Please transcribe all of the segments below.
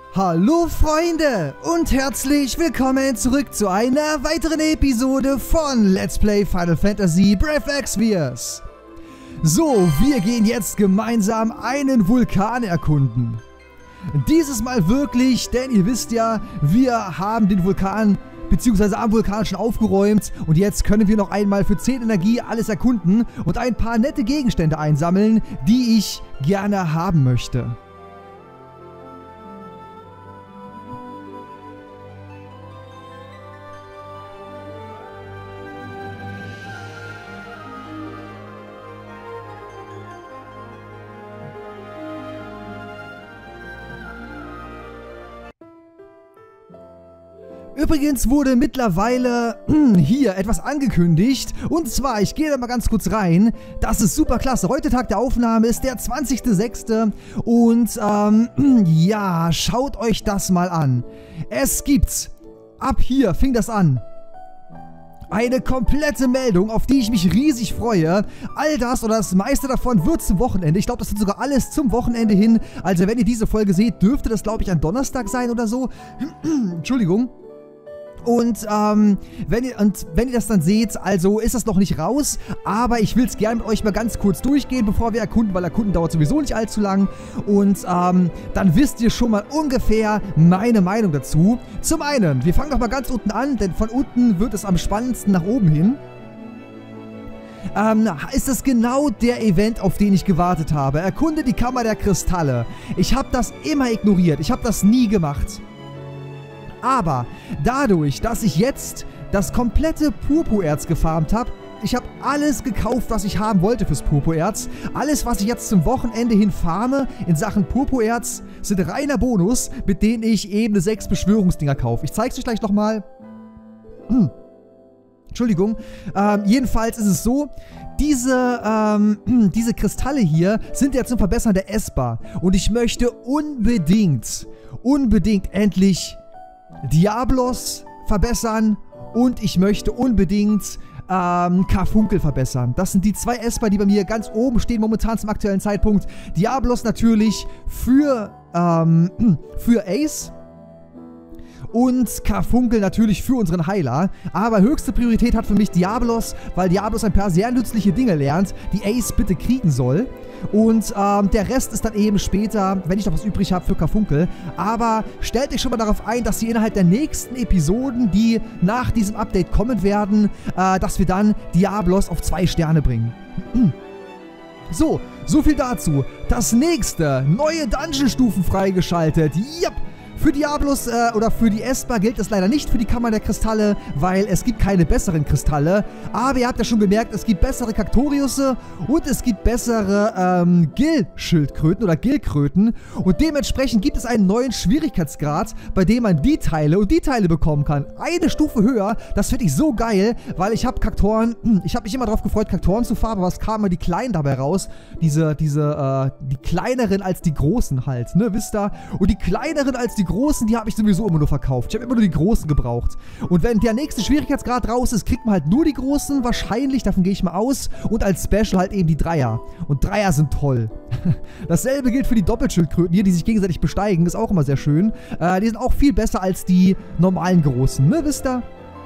Hallo Freunde und herzlich willkommen zurück zu einer weiteren Episode von Let's Play Final Fantasy Brave Exvius. So, wir gehen jetzt gemeinsam einen Vulkan erkunden. Dieses Mal wirklich, denn ihr wisst ja, wir haben den Vulkan bzw. am Vulkan schon aufgeräumt und jetzt können wir noch einmal für 10 Energie alles erkunden und ein paar nette Gegenstände einsammeln, die ich gerne haben möchte. Übrigens wurde mittlerweile hier etwas angekündigt und zwar, ich gehe da mal ganz kurz rein, das ist super klasse, heute Tag der Aufnahme ist der 20.06. und ja, schaut euch das mal an. Es gibt, ab hier fing das an, eine komplette Meldung, auf die ich mich riesig freue. All das oder das meiste davon wird zum Wochenende. Ich glaube, das wird sogar alles zum Wochenende hin. Also wenn ihr diese Folge seht, dürfte das, glaube ich, ein Donnerstag sein oder so. Entschuldigung. Und wenn ihr das dann seht, also ist das noch nicht raus, aber ich will es gerne mit euch mal ganz kurz durchgehen, bevor wir erkunden, weil erkunden dauert sowieso nicht allzu lang. Und dann wisst ihr schon mal ungefähr meine Meinung dazu. Zum einen, wir fangen doch mal ganz unten an, denn von unten wird es am spannendsten nach oben hin. Ist das genau der Event, auf den ich gewartet habe. Erkunde die Kammer der Kristalle. Ich habe das immer ignoriert, ich habe das nie gemacht. Aber dadurch, dass ich jetzt das komplette Purpurerz gefarmt habe, ich habe alles gekauft, was ich haben wollte fürs Purpurerz. Alles, was ich jetzt zum Wochenende hin farme in Sachen Purpurerz, sind reiner Bonus, mit denen ich eben 6 Beschwörungsdinger kaufe. Ich zeige es euch gleich nochmal. Entschuldigung. Jedenfalls ist es so, diese Kristalle hier sind ja zum Verbessern der Esper. Und ich möchte unbedingt endlich Diablos verbessern und ich möchte unbedingt Karfunkel verbessern. Das sind die 2 Esper, die bei mir ganz oben stehen momentan zum aktuellen Zeitpunkt. Diablos natürlich für Ace und Karfunkel natürlich für unseren Heiler. Aber höchste Priorität hat für mich Diablos, weil Diablos ein paar sehr nützliche Dinge lernt, die Ace bitte kriegen soll. Und der Rest ist dann eben später, wenn ich noch was übrig habe, für Karfunkel. Aber stellt euch schon mal darauf ein, dass ihr innerhalb der nächsten Episoden, die nach diesem Update kommen werden, dass wir dann Diablos auf 2 Sterne bringen. So viel dazu. Das nächste, neue Dungeon-Stufen freigeschaltet. Yep. Für Diablos oder für die Esper gilt das leider nicht für die Kammer der Kristalle, weil es gibt keine besseren Kristalle. Aber ihr habt ja schon gemerkt, es gibt bessere Kaktoriusse und es gibt bessere Gil-Schildkröten oder Gilkröten. Und dementsprechend gibt es einen neuen Schwierigkeitsgrad, bei dem man die Teile und die Teile bekommen kann. Eine Stufe höher, das finde ich so geil, weil ich habe Kaktoren, ich habe mich immer darauf gefreut, Kaktoren zu farmen, aber es kamen immer die kleinen dabei raus. Die kleineren als die großen halt, ne, wisst ihr? Und die kleineren als die großen, die habe ich sowieso immer nur verkauft. Ich habe immer nur die großen gebraucht. Und wenn der nächste Schwierigkeitsgrad raus ist, kriegt man halt nur die großen, wahrscheinlich, davon gehe ich mal aus. Und als Special halt eben die Dreier. Und Dreier sind toll. Dasselbe gilt für die Doppelschildkröten hier, die sich gegenseitig besteigen. Ist auch immer sehr schön. Die sind auch viel besser als die normalen großen, ne, wisst ihr?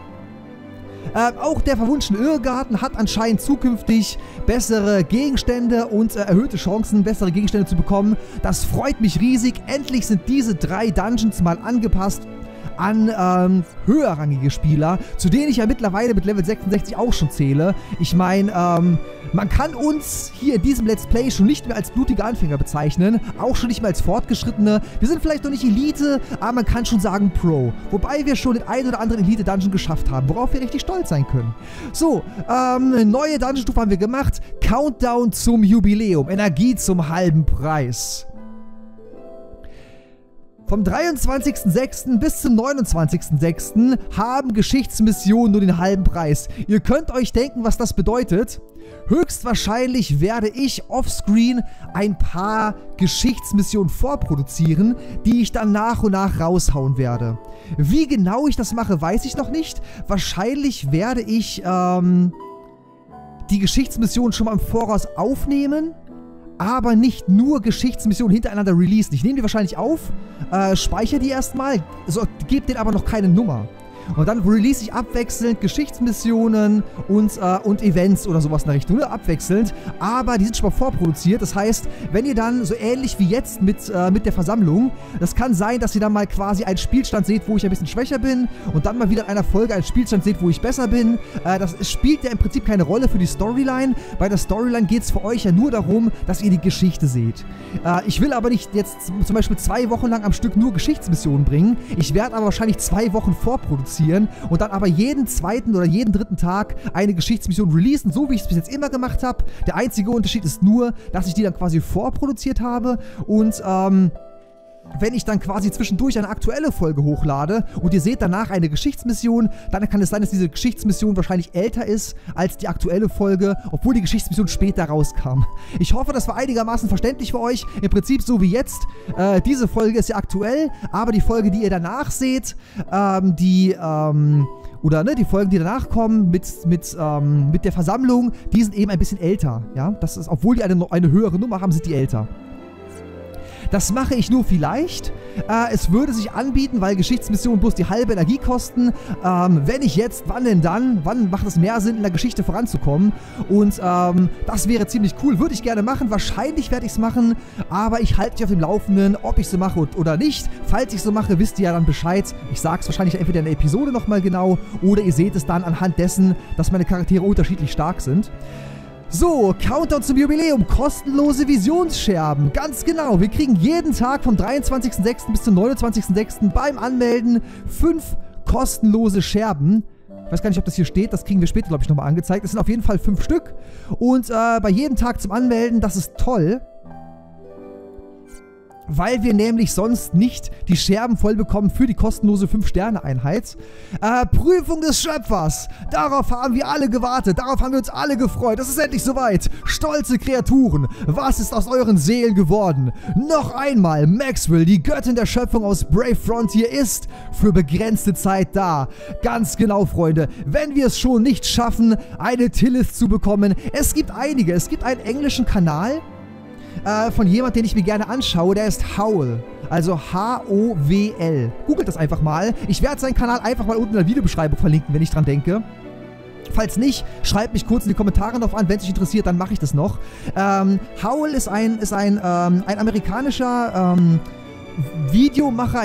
Auch der verwunschene Irrgarten hat anscheinend zukünftig bessere Gegenstände und erhöhte Chancen, bessere Gegenstände zu bekommen. Das freut mich riesig. Endlich sind diese 3 Dungeons mal angepasst an höherrangige Spieler, zu denen ich ja mittlerweile mit Level 66 auch schon zähle. Ich meine, man kann uns hier in diesem Let's Play schon nicht mehr als blutige Anfänger bezeichnen, auch schon nicht mehr als Fortgeschrittene. Wir sind vielleicht noch nicht Elite, aber man kann schon sagen Pro. Wobei wir schon den einen oder anderen Elite-Dungeon geschafft haben, worauf wir richtig stolz sein können. So, neue Dungeon-Stufe haben wir gemacht. Countdown zum Jubiläum. Energie zum halben Preis. Vom 23.06. bis zum 29.06. haben Geschichtsmissionen nur den halben Preis. Ihr könnt euch denken, was das bedeutet. Höchstwahrscheinlich werde ich offscreen ein paar Geschichtsmissionen vorproduzieren, die ich dann nach und nach raushauen werde. Wie genau ich das mache, weiß ich noch nicht. Wahrscheinlich werde ich die Geschichtsmissionen schon mal im Voraus aufnehmen. aber nicht nur Geschichtsmissionen hintereinander releasen. Ich nehme die wahrscheinlich auf, speichere die erstmal, gebe denen aber noch keine Nummer. Und dann release ich abwechselnd Geschichtsmissionen und Events oder sowas in der Richtung, abwechselnd. Aber die sind schon mal vorproduziert. Das heißt, wenn ihr dann so ähnlich wie jetzt mit der Versammlung, das kann sein, dass ihr dann mal quasi einen Spielstand seht, wo ich ein bisschen schwächer bin und dann mal wieder in einer Folge einen Spielstand seht, wo ich besser bin. Das spielt ja im Prinzip keine Rolle für die Storyline. Bei der Storyline geht es für euch ja nur darum, dass ihr die Geschichte seht. Ich will aber nicht jetzt zum Beispiel 2 Wochen lang am Stück nur Geschichtsmissionen bringen. Ich werde aber wahrscheinlich 2 Wochen vorproduzieren und dann aber jeden zweiten oder jeden dritten Tag eine Geschichtsmission releasen, so wie ich es bis jetzt immer gemacht habe. Der einzige Unterschied ist nur, dass ich die dann quasi vorproduziert habe und wenn ich dann quasi zwischendurch eine aktuelle Folge hochlade und ihr seht danach eine Geschichtsmission, dann kann es sein, dass diese Geschichtsmission wahrscheinlich älter ist als die aktuelle Folge, obwohl die Geschichtsmission später rauskam. Ich hoffe, das war einigermaßen verständlich für euch. Im Prinzip so wie jetzt. Diese Folge ist ja aktuell, aber die Folge, die ihr danach seht, die Folgen, die danach kommen mit der Versammlung, die sind eben ein bisschen älter. Ja? Das ist, obwohl die eine höhere Nummer haben, sind die älter. Das mache ich nur vielleicht. Es würde sich anbieten, weil Geschichtsmissionen bloß die halbe Energie kosten. Wenn ich jetzt, wann denn dann? Wann macht es mehr Sinn, in der Geschichte voranzukommen? Und das wäre ziemlich cool. Würde ich gerne machen. Wahrscheinlich werde ich es machen. Aber ich halte dich auf dem Laufenden, ob ich es so mache oder nicht. Falls ich es so mache, wisst ihr ja dann Bescheid. Ich sage es wahrscheinlich entweder in der Episode nochmal genau oder ihr seht es dann anhand dessen, dass meine Charaktere unterschiedlich stark sind. So, Countdown zum Jubiläum, kostenlose Visionsscherben. Ganz genau, wir kriegen jeden Tag vom 23.06. bis zum 29.06. beim Anmelden 5 kostenlose Scherben. Ich weiß gar nicht, ob das hier steht, das kriegen wir später, glaube ich, nochmal angezeigt. Es sind auf jeden Fall 5 Stück und bei jedem Tag zum Anmelden, das ist toll. Weil wir nämlich sonst nicht die Scherben voll bekommen für die kostenlose 5-Sterne-Einheit. Prüfung des Schöpfers. Darauf haben wir alle gewartet. Darauf haben wir uns alle gefreut. Es ist endlich soweit. Stolze Kreaturen. Was ist aus euren Seelen geworden? Noch einmal, Maxwell, die Göttin der Schöpfung aus Brave Frontier, ist für begrenzte Zeit da. Ganz genau, Freunde. Wenn wir es schon nicht schaffen, eine Tillith zu bekommen. Es gibt einige. Es gibt einen englischen Kanal von jemand, den ich mir gerne anschaue, der ist Howl. Also H-O-W-L. Googelt das einfach mal. Ich werde seinen Kanal einfach mal unten in der Videobeschreibung verlinken, wenn ich dran denke. Falls nicht, schreibt mich kurz in die Kommentare noch an. Wenn es euch interessiert, dann mache ich das noch. Howl ist ein amerikanischer Videomacher,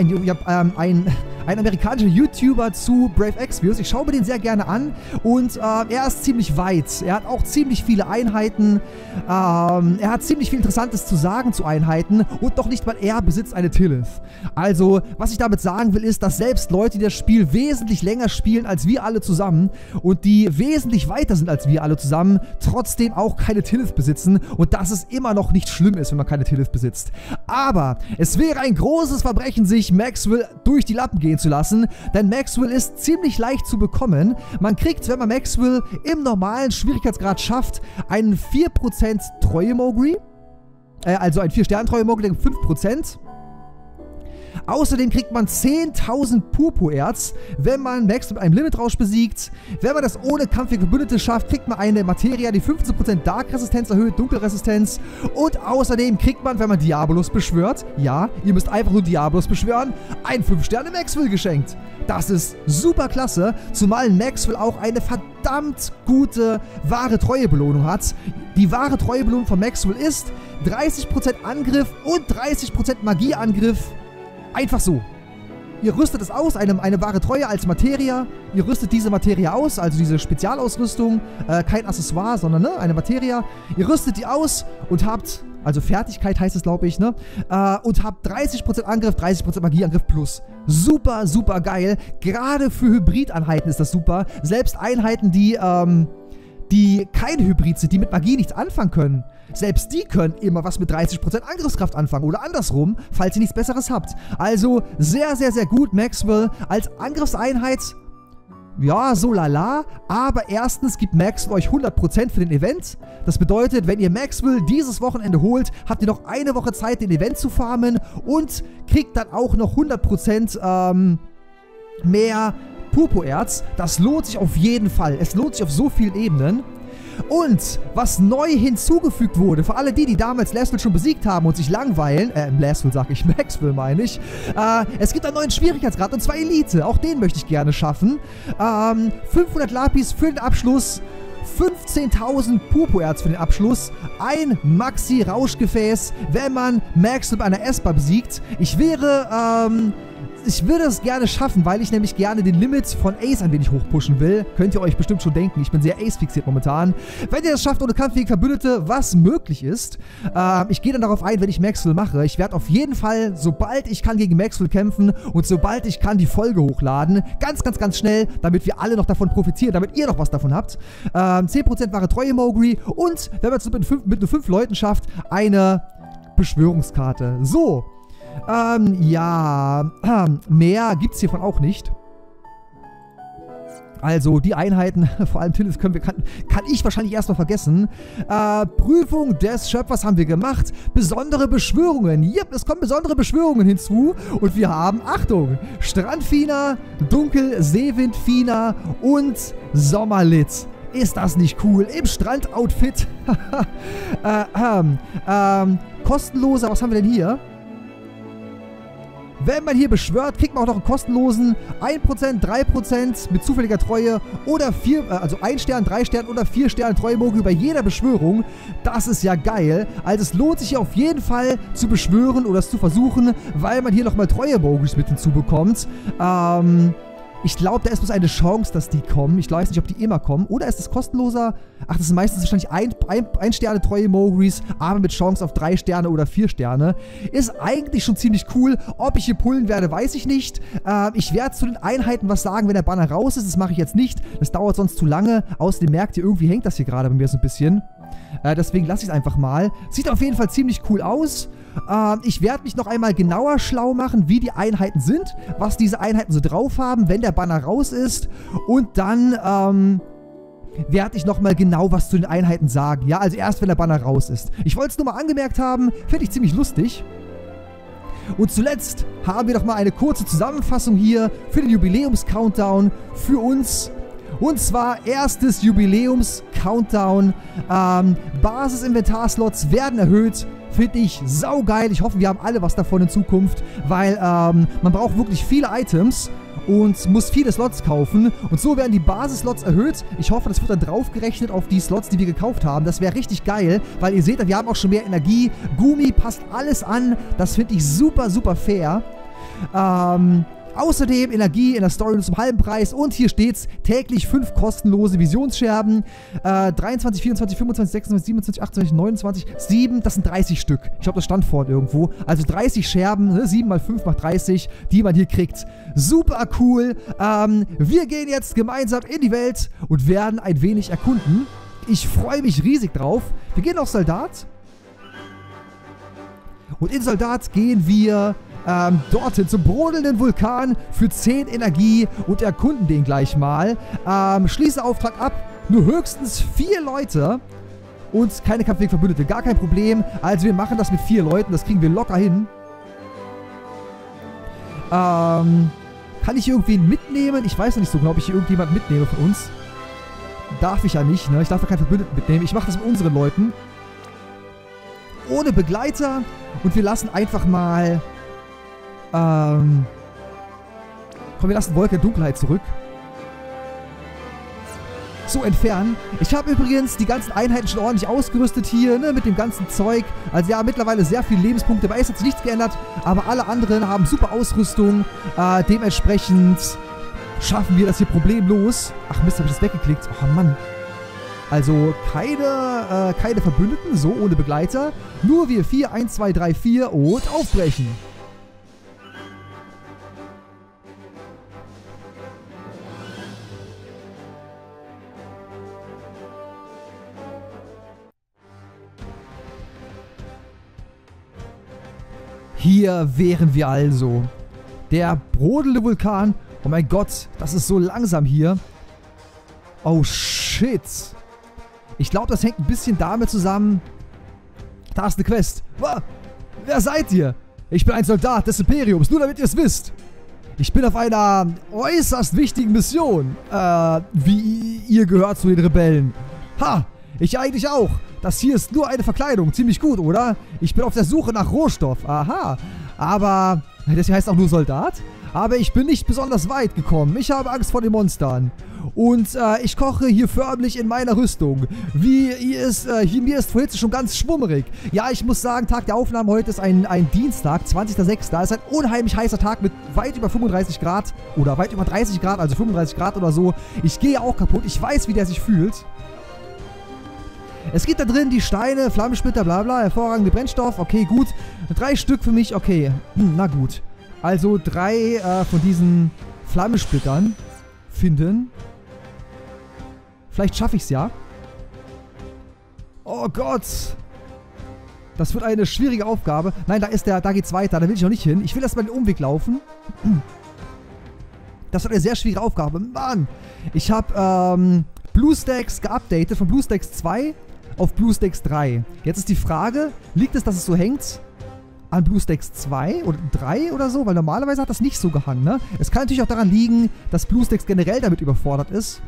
ein amerikanischer YouTuber zu Brave Exvius. Ich schaue mir den sehr gerne an und er ist ziemlich weit. Er hat auch ziemlich viele Einheiten. Er hat ziemlich viel Interessantes zu sagen zu Einheiten und doch nicht mal er besitzt eine Tillith. Also, was ich damit sagen will, ist, dass selbst Leute, die das Spiel wesentlich länger spielen als wir alle zusammen und die wesentlich weiter sind als wir alle zusammen, trotzdem auch keine Tillith besitzen und dass es immer noch nicht schlimm ist, wenn man keine Tillith besitzt. Aber es wäre ein großes Verbrechen, sich Maxwell durch die Lappen gehen zu lassen, denn Maxwell ist ziemlich leicht zu bekommen. Man kriegt, wenn man Maxwell im normalen Schwierigkeitsgrad schafft, einen 4% Treue-Mogri, also ein 4-Sterne-Treue-Mogri, 5%. Außerdem kriegt man 10.000 Purpurerz, wenn man Max mit einem Limitrausch besiegt. Wenn man das ohne Kampf gegen Verbündete schafft, kriegt man eine Materia, die 15% Dark-Resistenz erhöht, Dunkelresistenz. Und außerdem kriegt man, wenn man Diabolus beschwört, ja, ihr müsst einfach nur Diabolus beschwören, ein 5-Sterne-Maxwell geschenkt. Das ist super klasse, zumal Maxwell auch eine verdammt gute wahre Treuebelohnung hat. Die wahre Treuebelohnung von Maxwell ist 30% Angriff und 30% Magieangriff. Einfach so. Ihr rüstet es aus, eine wahre Treue als Materia. Ihr rüstet diese Materia aus, also diese Spezialausrüstung. Kein Accessoire, sondern eine Materia. Ihr rüstet die aus und habt, also Fertigkeit heißt es, glaube ich, ne? Und habt 30% Angriff, 30% Magieangriff plus. Super, super geil. Gerade für Hybrid-Einheiten ist das super. Selbst Einheiten, die kein Hybrid sind, die mit Magie nichts anfangen können. Selbst die können immer was mit 30% Angriffskraft anfangen oder andersrum, falls ihr nichts Besseres habt. Also sehr, sehr, sehr gut, Maxwell. Als Angriffseinheit, ja, so lala, aber erstens gibt Maxwell euch 100% für den Event. Das bedeutet, wenn ihr Maxwell dieses Wochenende holt, habt ihr noch eine Woche Zeit, den Event zu farmen und kriegt dann auch noch 100% mehr Purpurerz. Das lohnt sich auf jeden Fall. Es lohnt sich auf so vielen Ebenen. Und was neu hinzugefügt wurde, für alle die damals Lashville schon besiegt haben und sich langweilen, Lashville sag ich, Maxville meine ich, es gibt einen neuen Schwierigkeitsgrad und zwar Elite. Auch den möchte ich gerne schaffen. 500 Lapis für den Abschluss. 15.000 Purpurerz für den Abschluss, ein Maxi-Rauschgefäß, wenn man Maxville bei einer Esper besiegt. Ich würde es gerne schaffen, weil ich nämlich gerne den Limit von Ace ein wenig hochpushen will. Könnt ihr euch bestimmt schon denken, ich bin sehr Ace-fixiert momentan. Wenn ihr das schafft ohne kampffähige Verbündete, was möglich ist, ich gehe dann darauf ein, wenn ich Maxville mache. Ich werde auf jeden Fall, sobald ich kann, gegen Maxville kämpfen und sobald ich kann, die Folge hochladen. Ganz, ganz, ganz schnell, damit wir alle noch davon profitieren, damit ihr noch was davon habt. 10% wahre Treue Mowgli und, wenn man es mit nur 5 Leuten schafft, eine Beschwörungskarte. So. Ja, mehr gibt's hiervon auch nicht. Also, die Einheiten, vor allem Tillis kann ich wahrscheinlich erstmal vergessen. Prüfung des Schöpfers haben wir gemacht. Besondere Beschwörungen. Yep, es kommen besondere Beschwörungen hinzu. Und wir haben, Achtung, Strandfina, Dunkel-Seewindfina und Sommerlit. Ist das nicht cool? Im Strandoutfit. Kostenloser, was haben wir denn hier? Wenn man hier beschwört, kriegt man auch noch einen kostenlosen 1%, 3% mit zufälliger Treue oder 4, also 1 Stern, 3 Stern oder 4 Sterne Treue-Mogul bei jeder Beschwörung. Das ist ja geil. Also es lohnt sich hier auf jeden Fall zu beschwören oder es zu versuchen, weil man hier nochmal Treue-Moguls mit hinzubekommt. Ich glaube, da ist bloß eine Chance, dass die kommen. Ich weiß nicht, ob die immer kommen. Oder ist es kostenloser? Ach, das sind meistens wahrscheinlich 1 Sterne treue Mogris, aber mit Chance auf 3 Sterne oder 4 Sterne. Ist eigentlich schon ziemlich cool. Ob ich hier pullen werde, weiß ich nicht. Ich werde zu den Einheiten was sagen, wenn der Banner raus ist. Das mache ich jetzt nicht. Das dauert sonst zu lange. Außerdem merkt ihr, irgendwie hängt das hier gerade bei mir so ein bisschen. Deswegen lasse ich es einfach mal. Sieht auf jeden Fall ziemlich cool aus. Ich werde mich noch einmal genauer schlau machen, wie die Einheiten sind, was diese Einheiten so drauf haben, wenn der Banner raus ist. Und dann werde ich nochmal genau was zu den Einheiten sagen. Ja, also erst, wenn der Banner raus ist. Ich wollte es nur mal angemerkt haben, finde ich ziemlich lustig. Und zuletzt haben wir noch mal eine kurze Zusammenfassung hier für den Jubiläums-Countdown für uns. Und zwar erstes Jubiläums-Countdown. Basis-Inventar-Slots werden erhöht. Finde ich saugeil. Ich hoffe, wir haben alle was davon in Zukunft, weil man braucht wirklich viele Items und muss viele Slots kaufen. Und so werden die Basis-Slots erhöht. Ich hoffe, das wird dann draufgerechnet auf die Slots, die wir gekauft haben. Das wäre richtig geil, weil ihr seht, wir haben auch schon mehr Energie. Gumi passt alles an. Das finde ich super, super fair. Außerdem Energie in der Story nur zum halben Preis. Und hier steht's, täglich 5 kostenlose Visionsscherben. 23, 24, 25, 26, 27, 28, 29, 7. Das sind 30 Stück. Ich glaube, das stand vorhin irgendwo. Also 30 Scherben, ne? 7 mal 5 macht 30, die man hier kriegt. Super cool. Wir gehen jetzt gemeinsam in die Welt und werden ein wenig erkunden. Ich freue mich riesig drauf. Wir gehen auf Soldat. Und in Soldat gehen wir dorthin zum brodelnden Vulkan für 10 Energie und erkunden den gleich mal. Schließe Auftrag ab. Nur höchstens 4 Leute und keine kampfweg Verbündete. Gar kein Problem. Also wir machen das mit 4 Leuten. Das kriegen wir locker hin. Kann ich irgendwen mitnehmen? Ich weiß noch nicht so genau, ob ich hier irgendjemand mitnehme von uns. Darf ich ja nicht, ne? Ich darf ja keinen Verbündeten mitnehmen. Ich mache das mit unseren Leuten. Ohne Begleiter. Und wir lassen einfach mal... komm, wir lassen Wolke der Dunkelheit zurück. So, entfernen. Ich habe übrigens die ganzen Einheiten schon ordentlich ausgerüstet hier, ne, mit dem ganzen Zeug. Also wir haben mittlerweile sehr viele Lebenspunkte. Bei Ace hat sich nichts geändert, aber alle anderen haben super Ausrüstung. Dementsprechend schaffen wir das hier problemlos. Ach Mist, habe ich das weggeklickt. Oh Mann. Also keine Verbündeten, so ohne Begleiter. Nur wir 4, 1, 2, 3, 4 und aufbrechen. Hier wären wir also. Der brodelnde Vulkan. Oh mein Gott, das ist so langsam hier. Oh shit. Ich glaube, das hängt ein bisschen damit zusammen. Da ist eine Quest. Wer seid ihr? Ich bin ein Soldat des Imperiums, nur damit ihr es wisst. Ich bin auf einer äußerst wichtigen Mission. Wie ihr gehört zu den Rebellen. Ha! Ich eigentlich auch. Das hier ist nur eine Verkleidung. Ziemlich gut, oder? Ich bin auf der Suche nach Rohstoff. Aha. Aber, das hier heißt auch nur Soldat. Aber ich bin nicht besonders weit gekommen. Ich habe Angst vor den Monstern. Und ich koche hier förmlich in meiner Rüstung. Mir ist vor Hitze schon ganz schwummerig. Ja, ich muss sagen, Tag der Aufnahme heute ist ein Dienstag, 20.06. Es ist ein unheimlich heißer Tag mit weit über 35 Grad. Oder weit über 30 Grad, also 35 Grad oder so. Ich gehe auch kaputt. Ich weiß, wie der sich fühlt. Es gibt da drin die Steine, Flammensplitter, bla bla, hervorragende Brennstoff. Okay, gut. 3 Stück für mich, okay. Na gut. Also 3 von diesen Flammensplittern finden. Vielleicht schaffe ich es ja. Oh Gott. Das wird eine schwierige Aufgabe. Nein, da geht's weiter. Da will ich noch nicht hin. Ich will erstmal den Umweg laufen. Das wird eine sehr schwierige Aufgabe. Mann. Ich habe BlueStacks geupdatet von BlueStacks 2 auf BlueStacks 3. Jetzt ist die Frage, liegt es, dass es so hängt an BlueStacks 2 oder 3 oder so? Weil normalerweise hat das nicht so gehangen, ne? Es kann natürlich auch daran liegen, dass BlueStacks generell damit überfordert ist.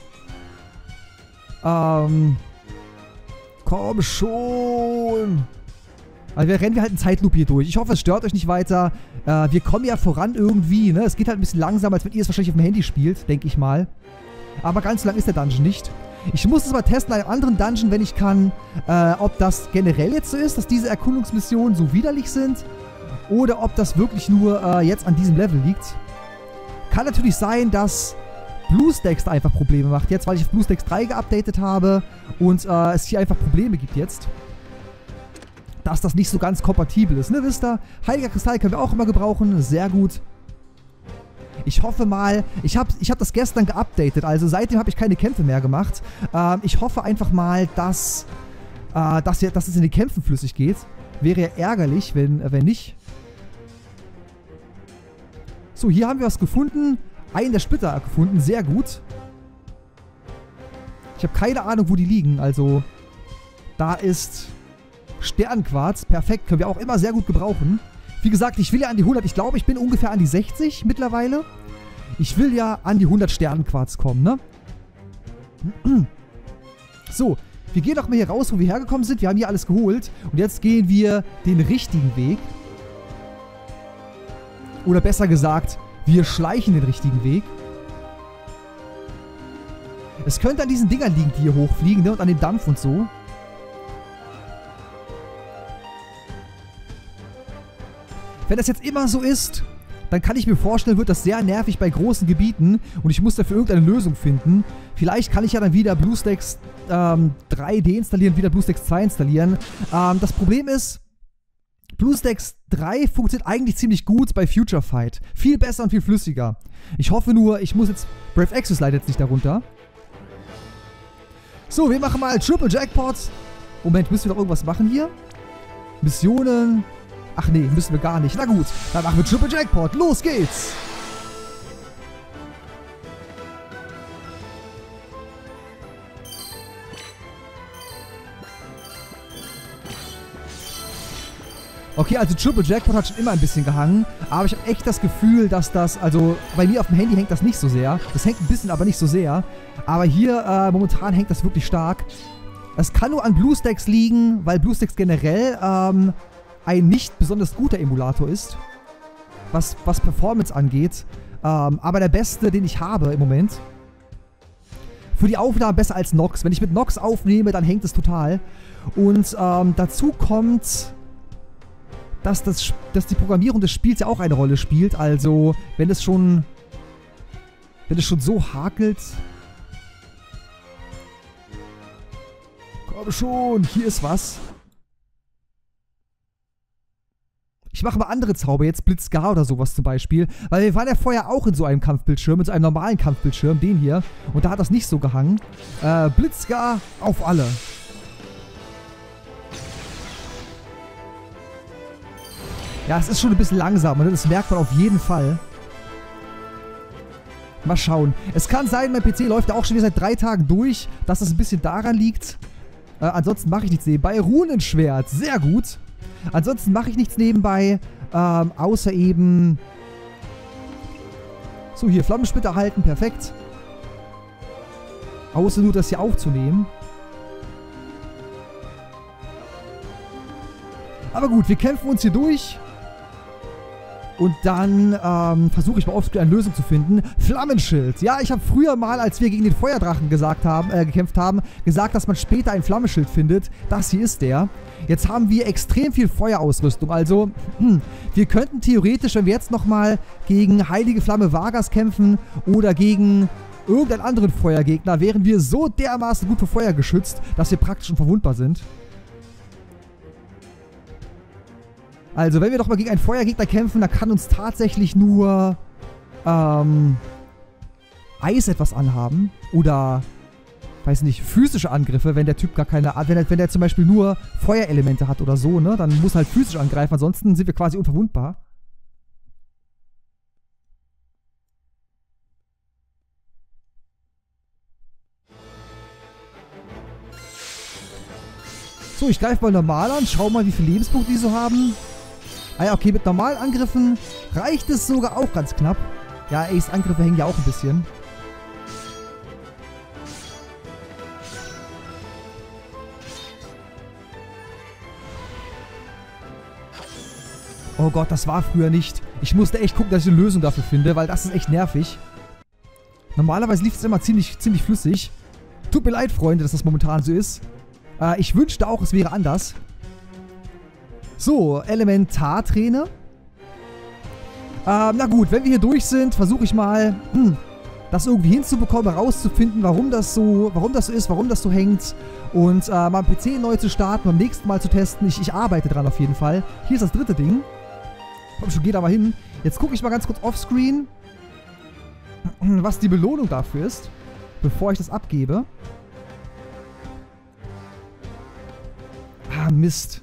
Komm schon. Also rennen wir halt einen Zeitloop hier durch. Ich hoffe, es stört euch nicht weiter. Wir kommen ja voran irgendwie, ne? Es geht halt ein bisschen langsamer, als wenn ihr es wahrscheinlich auf dem Handy spielt, denke ich mal. Aber ganz so lang ist der Dungeon nicht. Ich muss es mal testen in einem anderen Dungeon, wenn ich kann, ob das generell jetzt so ist, dass diese Erkundungsmissionen so widerlich sind. Oder ob das wirklich nur jetzt an diesem Level liegt. Kann natürlich sein, dass BlueStacks da einfach Probleme macht. Jetzt, weil ich auf BlueStacks 3 geupdatet habe und es hier einfach Probleme gibt jetzt. Dass das nicht so ganz kompatibel ist, ne, wisst ihr? Heiliger Kristall können wir auch immer gebrauchen. Sehr gut. Ich hoffe mal, ich hab das gestern geupdatet, also seitdem habe ich keine Kämpfe mehr gemacht. Ich hoffe einfach mal, dass es in den Kämpfen flüssig geht. Wäre ja ärgerlich, wenn nicht. So, hier haben wir was gefunden. Einen der Splitter gefunden, sehr gut. Ich habe keine Ahnung, wo die liegen, also da ist Sternquarz, perfekt, können wir auch immer sehr gut gebrauchen. Wie gesagt, ich will ja an die 100, ich glaube, ich bin ungefähr an die 60 mittlerweile. Ich will ja an die 100 Sternenquarz kommen, ne? So, wir gehen doch mal hier raus, wo wir hergekommen sind. Wir haben hier alles geholt. Und jetzt gehen wir den richtigen Weg. Oder besser gesagt, wir schleichen den richtigen Weg. Es könnte an diesen Dingern liegen, die hier hochfliegen, ne? Und an dem Dampf und so. Wenn das jetzt immer so ist, dann kann ich mir vorstellen, wird das sehr nervig bei großen Gebieten und ich muss dafür irgendeine Lösung finden. Vielleicht kann ich ja dann wieder BlueStacks 3 deinstallieren, wieder BlueStacks 2 installieren. Das Problem ist, BlueStacks 3 funktioniert eigentlich ziemlich gut bei Future Fight. Viel besser und viel flüssiger. Ich hoffe nur, ich muss jetzt... Brave Exodus leidet jetzt nicht darunter. So, wir machen mal Triple Jackpot. Moment, müssen wir doch irgendwas machen hier? Missionen... Ach nee, müssen wir gar nicht. Na gut, dann machen wir Triple Jackpot. Los geht's! Okay, also Triple Jackpot hat schon immer ein bisschen gehangen, aber ich habe echt das Gefühl, dass das, also bei mir auf dem Handy hängt das nicht so sehr. Das hängt ein bisschen, aber nicht so sehr. Aber hier momentan hängt das wirklich stark. Es kann nur an BlueStacks liegen, weil BlueStacks generell ein nicht besonders guter Emulator ist, was Performance angeht, aber der beste, den ich habe im Moment. Für die Aufnahme besser als Nox. Wenn ich mit Nox aufnehme, dann hängt es total. Und dazu kommt, dass die Programmierung des Spiels ja auch eine Rolle spielt. Also, wenn es schon so hakelt. Komm schon, hier ist was. Ich mache mal andere Zauber, jetzt Blitzgar oder sowas zum Beispiel. Weil wir waren ja vorher auch in so einem Kampfbildschirm, in so einem normalen Kampfbildschirm, den hier. Und da hat das nicht so gehangen. Blitzgar auf alle. Ja, es ist schon ein bisschen langsamer, ne? Das merkt man auf jeden Fall. Mal schauen. Es kann sein, mein PC läuft ja auch schon wieder seit 3 Tagen durch, dass das ein bisschen daran liegt. Ansonsten mache ich nichts nebenbei. Runenschwert, sehr gut. Ansonsten mache ich nichts nebenbei, außer eben... So, hier, Flammensplitter halten, perfekt. Außer nur das hier aufzunehmen. Aber gut, wir kämpfen uns hier durch. Und dann versuche ich mal offscreen eine Lösung zu finden. Flammenschild. Ja, ich habe früher mal, als wir gegen den Feuerdrachen gekämpft haben, gesagt, dass man später ein Flammenschild findet. Das hier ist der. Jetzt haben wir extrem viel Feuerausrüstung. Also, wir könnten theoretisch, wenn wir jetzt nochmal gegen Heilige Flamme Vargas kämpfen oder gegen irgendeinen anderen Feuergegner, wären wir so dermaßen gut für Feuer geschützt, dass wir praktisch unverwundbar sind. Also, wenn wir doch mal gegen einen Feuergegner kämpfen, dann kann uns tatsächlich nur Eis etwas anhaben. Oder, weiß nicht, physische Angriffe, wenn der Typ gar keine Art, wenn der zum Beispiel nur Feuerelemente hat oder so, ne? Dann muss er halt physisch angreifen, ansonsten sind wir quasi unverwundbar. So, ich greife mal normal an, schau mal, wie viele Lebenspunkte die so haben. Ah ja, okay, mit normalen Angriffen reicht es sogar auch ganz knapp. Ja, Ace-Angriffe hängen ja auch ein bisschen. Oh Gott, das war früher nicht. Ich musste echt gucken, dass ich eine Lösung dafür finde, weil das ist echt nervig. Normalerweise lief es immer ziemlich flüssig. Tut mir leid, Freunde, dass das momentan so ist. Ich wünschte auch, es wäre anders. So, Elementarträne. Na gut, wenn wir hier durch sind, versuche ich mal, das irgendwie hinzubekommen, herauszufinden, warum das so ist, warum das so hängt. Und mal am PC neu zu starten, beim nächsten Mal zu testen. Ich arbeite dran auf jeden Fall. Hier ist das dritte Ding. Komm schon, geh da mal hin. Jetzt gucke ich mal ganz kurz offscreen, was die Belohnung dafür ist, bevor ich das abgebe. Ah, Mist.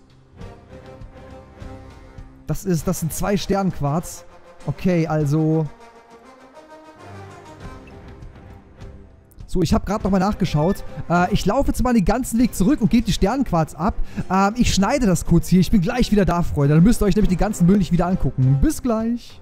Das sind 2 Sternenquarz. Okay, also... So, ich habe gerade nochmal nachgeschaut. Ich laufe jetzt mal den ganzen Weg zurück und gebe die Sternenquarz ab. Ich schneide das kurz hier. Ich bin gleich wieder da, Freunde. Dann müsst ihr euch nämlich den ganzen Müll nicht wieder angucken. Bis gleich.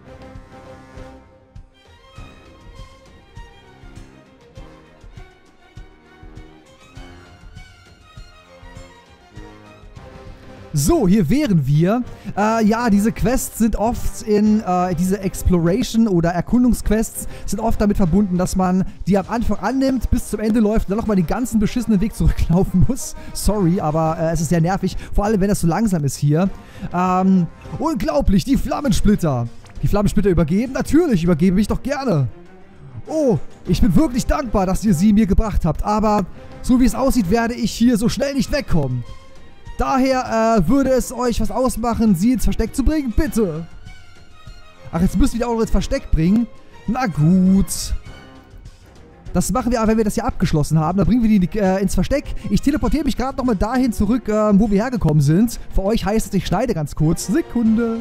So, hier wären wir. Ja, diese Quests sind oft diese Exploration- oder Erkundungsquests sind oft damit verbunden, dass man die am Anfang annimmt, bis zum Ende läuft und dann nochmal den ganzen beschissenen Weg zurücklaufen muss. Sorry, aber es ist sehr nervig. Vor allem, wenn das so langsam ist hier. Unglaublich, die Flammensplitter. Die Flammensplitter übergeben? Natürlich, übergebe ich doch gerne. Oh, ich bin wirklich dankbar, dass ihr sie mir gebracht habt. Aber so wie es aussieht, werde ich hier so schnell nicht wegkommen. Daher würde es euch was ausmachen, sie ins Versteck zu bringen, bitte. Ach, jetzt müssen wir die auch noch ins Versteck bringen. Na gut. Das machen wir aber, wenn wir das hier abgeschlossen haben. Dann bringen wir die ins Versteck. Ich teleportiere mich gerade nochmal dahin zurück, wo wir hergekommen sind. Für euch heißt es, ich schneide ganz kurz. Sekunde.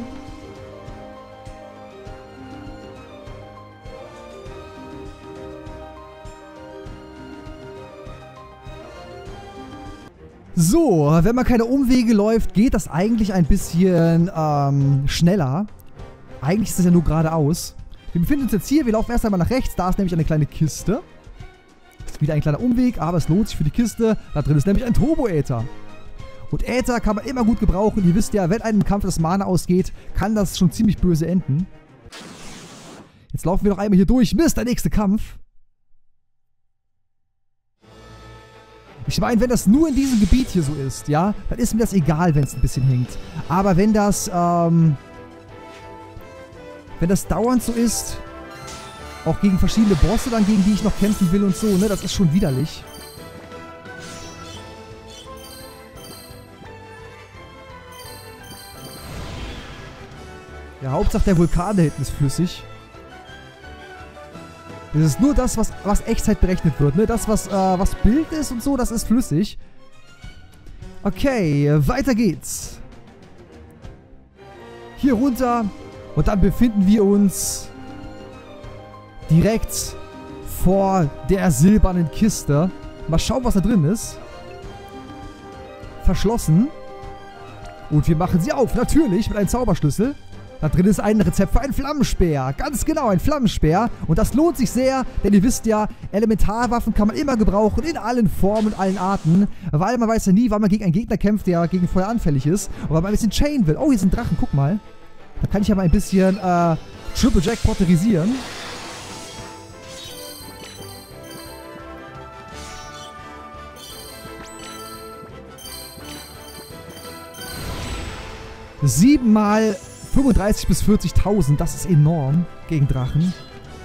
So, wenn man keine Umwege läuft, geht das eigentlich ein bisschen schneller. Eigentlich ist es ja nur geradeaus. Wir befinden uns jetzt hier, wir laufen erst einmal nach rechts. Da ist nämlich eine kleine Kiste. Das ist wieder ein kleiner Umweg, aber es lohnt sich für die Kiste. Da drin ist nämlich ein Turbo-Äther. Und Äther kann man immer gut gebrauchen. Ihr wisst ja, wenn einem im Kampf das Mana ausgeht, kann das schon ziemlich böse enden. Jetzt laufen wir noch einmal hier durch. Mist, der nächste Kampf. Ich meine, wenn das nur in diesem Gebiet hier so ist, ja, dann ist mir das egal, wenn es ein bisschen hinkt. Aber wenn das dauernd so ist, auch gegen verschiedene Bosse dann, gegen die ich noch kämpfen will und so, ne, das ist schon widerlich. Ja, Hauptsache der Vulkan da hinten ist flüssig. Das ist nur das, was Echtzeit berechnet wird, ne? Das, was Bild ist und so, das ist flüssig. Okay, weiter geht's. Hier runter. Und dann befinden wir uns direkt vor der silbernen Kiste. Mal schauen, was da drin ist. Verschlossen. Und wir machen sie auf, natürlich, mit einem Zauberschlüssel. Da drin ist ein Rezept für einen Flammenspeer. Ganz genau, ein Flammenspeer. Und das lohnt sich sehr, denn ihr wisst ja, Elementarwaffen kann man immer gebrauchen, in allen Formen und allen Arten. Weil man weiß ja nie, wann man gegen einen Gegner kämpft, der gegen Feuer anfällig ist. Und weil man ein bisschen Chain will. Oh, hier sind Drachen, guck mal. Da kann ich ja mal ein bisschen Triple Jackpotterisieren. Siebenmal 35.000 bis 40.000, das ist enorm gegen Drachen.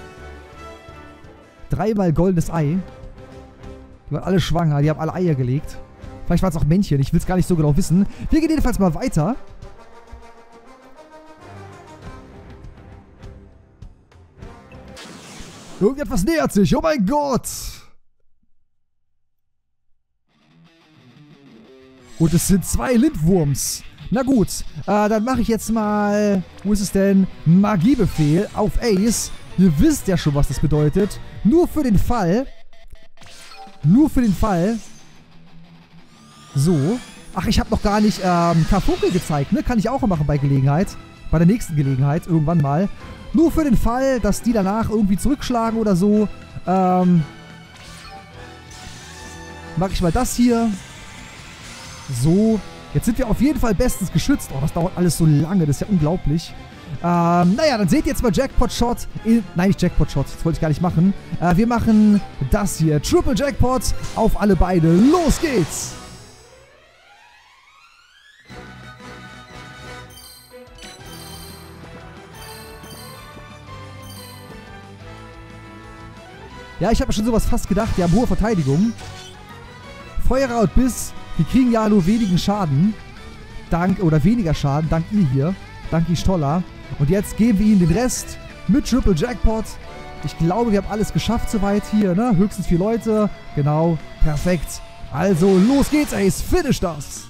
3-mal goldenes Ei. Die waren alle schwanger, die haben alle Eier gelegt. Vielleicht waren es auch Männchen, ich will es gar nicht so genau wissen. Wir gehen jedenfalls mal weiter. Irgendetwas nähert sich, oh mein Gott! Und es sind 2 Lindwurms. Na gut, dann mache ich jetzt mal, wo ist es denn? Magiebefehl auf Ace. Ihr wisst ja schon, was das bedeutet. Nur für den Fall. So. Ach, ich habe noch gar nicht Karfunkel gezeigt, ne? Kann ich auch machen bei Gelegenheit. Bei der nächsten Gelegenheit, irgendwann mal. Nur für den Fall, dass die danach irgendwie zurückschlagen oder so. Mache ich mal das hier. So. Jetzt sind wir auf jeden Fall bestens geschützt. Oh, das dauert alles so lange. Das ist ja unglaublich. Naja, dann seht ihr jetzt mal Jackpot-Shot. Nein, nicht Jackpot-Shot. Das wollte ich gar nicht machen. Wir machen das hier. Triple Jackpot auf alle beide. Los geht's! Ja, ich habe mir schon sowas fast gedacht. Die haben hohe Verteidigung. Feuerer und Biss. Die kriegen ja nur wenigen Schaden. Weniger Schaden, dank ihr hier. Dank Stoller. Und jetzt geben wir ihnen den Rest mit Triple Jackpot. Ich glaube, wir haben alles geschafft soweit hier, ne? Höchstens 4 Leute. Genau, perfekt. Also, los geht's, Ace. Finish das.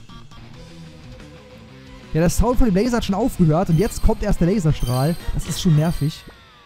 Ja, der Sound von dem Laser hat schon aufgehört. Und jetzt kommt erst der Laserstrahl. Das ist schon nervig.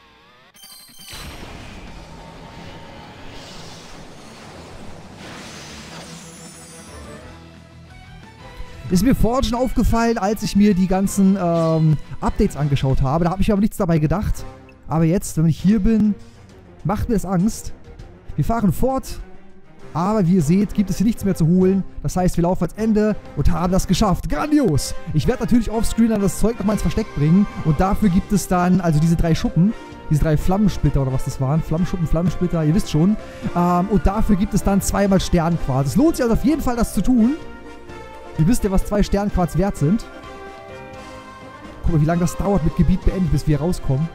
Ist mir vorhin schon aufgefallen, als ich mir die ganzen Updates angeschaut habe. Da habe ich aber nichts dabei gedacht. Aber jetzt, wenn ich hier bin, macht mir das Angst. Wir fahren fort. Aber wie ihr seht, gibt es hier nichts mehr zu holen. Das heißt, wir laufen ans Ende und haben das geschafft. Grandios! Ich werde natürlich offscreen dann das Zeug nochmal ins Versteck bringen. Und dafür gibt es dann, also diese 3 Schuppen. Diese 3 Flammensplitter oder was das waren. Flammenschuppen, Flammensplitter, ihr wisst schon. Und dafür gibt es dann 2-mal Sternenquarz. Es lohnt sich also auf jeden Fall, das zu tun. Ihr wisst ja, was 2 Sternenquarz wert sind. Guck mal, wie lange das dauert mit Gebiet beendet, bis wir rauskommen.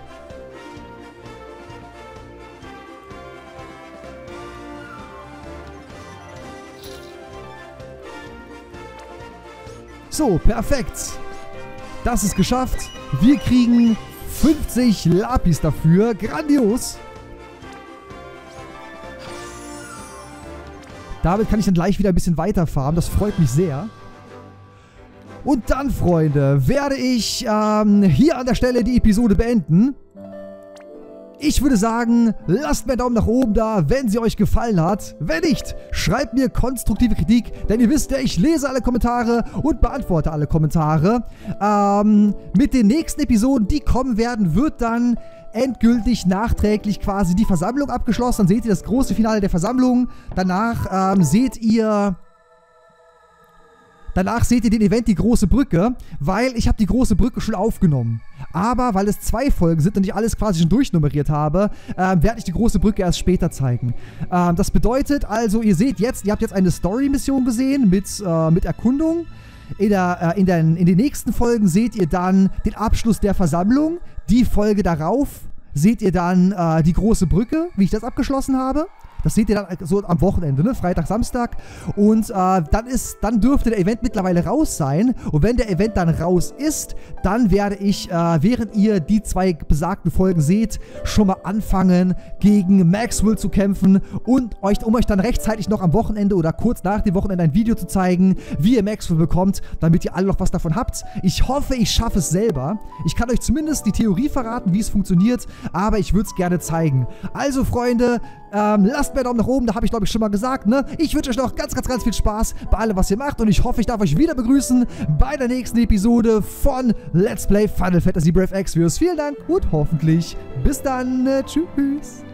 So, perfekt. Das ist geschafft. Wir kriegen 50 Lapis dafür. Grandios. Damit kann ich dann gleich wieder ein bisschen weiter farmen. Das freut mich sehr. Und dann, Freunde, werde ich hier an der Stelle die Episode beenden. Ich würde sagen, lasst mir einen Daumen nach oben da, wenn sie euch gefallen hat. Wenn nicht, schreibt mir konstruktive Kritik, denn ihr wisst ja, ich lese alle Kommentare und beantworte alle Kommentare. Mit den nächsten Episoden, die kommen werden, wird dann endgültig nachträglich quasi die Versammlung abgeschlossen. Dann seht ihr das große Finale der Versammlung. Danach seht ihr den Event Die Große Brücke, weil ich habe die Große Brücke schon aufgenommen. Aber weil es 2 Folgen sind und ich alles quasi schon durchnummeriert habe, werde ich die Große Brücke erst später zeigen. Das bedeutet also, ihr habt jetzt eine Story-Mission gesehen mit Erkundung. In den nächsten Folgen seht ihr dann den Abschluss der Versammlung. Die Folge darauf seht ihr dann die Große Brücke, wie ich das abgeschlossen habe. Das seht ihr dann so am Wochenende, ne? Freitag, Samstag. Und dann dürfte der Event mittlerweile raus sein. Und wenn der Event dann raus ist, dann werde ich, während ihr die 2 besagten Folgen seht, schon mal anfangen, gegen Maxwell zu kämpfen und um euch dann rechtzeitig noch am Wochenende oder kurz nach dem Wochenende ein Video zu zeigen, wie ihr Maxwell bekommt, damit ihr alle noch was davon habt. Ich hoffe, ich schaffe es selber. Ich kann euch zumindest die Theorie verraten, wie es funktioniert, aber ich würde es gerne zeigen. Also, Freunde, Lasst mir einen Daumen nach oben, da habe ich glaube ich schon mal gesagt, ne? Ich wünsche euch noch ganz, ganz, ganz viel Spaß bei allem, was ihr macht und ich hoffe, ich darf euch wieder begrüßen bei der nächsten Episode von Let's Play Final Fantasy Brave Exvius. Vielen Dank und hoffentlich bis dann. Tschüss.